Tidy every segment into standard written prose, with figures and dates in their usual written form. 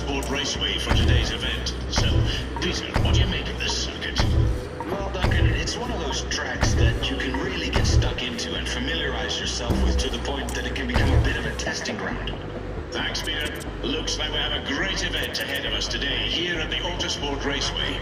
Autosport Raceway for today's event. So, Peter, what do you make of this circuit? Well, Duncan, it's one of those tracks that you can really get stuck into and familiarize yourself with to the point that it can become a bit of a testing ground. Thanks, Peter. Looks like we have a great event ahead of us today here at the Autosport Raceway.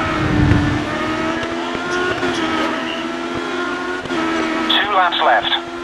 Laps left.